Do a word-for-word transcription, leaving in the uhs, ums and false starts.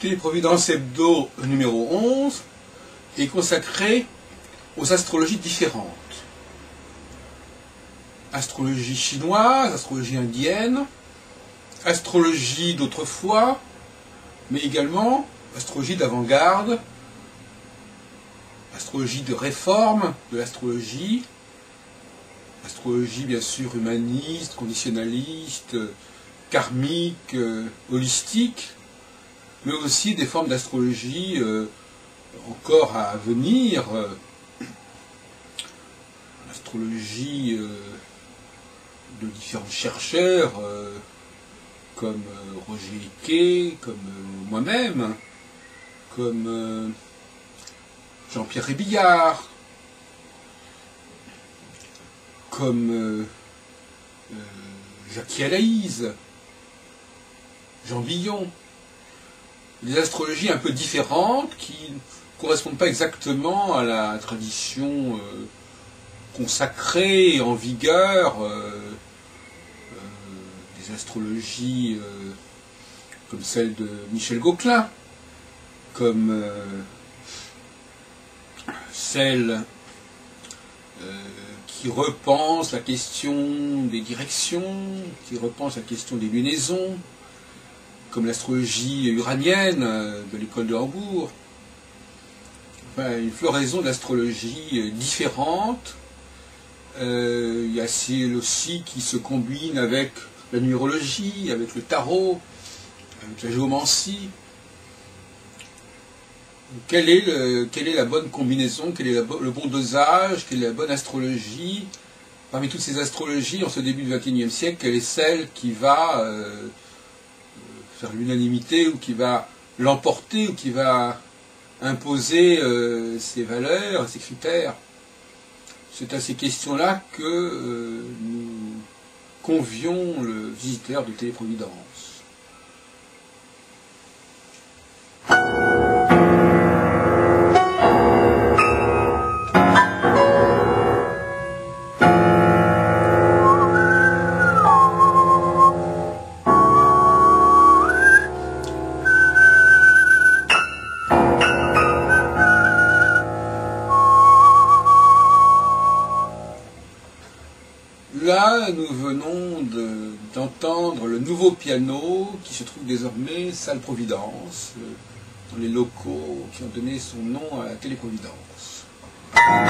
Téléprovidence Hebdo numéro onze est consacré aux astrologies différentes. Astrologie chinoise, astrologie indienne, astrologie d'autrefois, mais également astrologie d'avant-garde, astrologie de réforme de l'astrologie, astrologie bien sûr humaniste, conditionnaliste, karmique, euh, holistique, mais aussi des formes d'astrologie euh, encore à venir, euh, astrologie euh, de différents chercheurs, euh, comme euh, Roger Hickey, comme euh, moi-même, comme euh, Jean-Pierre Rébillard, comme euh, euh, Jackie Alaïse, Jean Billon, des astrologies un peu différentes qui ne correspondent pas exactement à la tradition euh, consacrée, en vigueur, euh, euh, des astrologies euh, comme celle de Michel Gauquelin, comme euh, celle euh, qui repense la question des directions, qui repense la question des lunaisons, comme l'astrologie uranienne de l'école de Hambourg. Enfin, une floraison d'astrologies différentes. Euh, il y a celle aussi qui se combine avec la numérologie, avec le tarot, avec la géomancie. Quelle est, le, quelle est la bonne combinaison, quel est la, le bon dosage, quelle est la bonne astrologie? Parmi toutes ces astrologies, en ce début du vingt et unième siècle, quelle est celle qui va euh, faire l'unanimité, ou qui va l'emporter, ou qui va imposer euh, ses valeurs, ses critères? C'est à ces questions-là que euh, nous convions le visiteur de Téléprovidence. Là, nous venons d'entendre le nouveau piano qui se trouve désormais salle Providence, dans les locaux qui ont donné son nom à la Téléprovidence.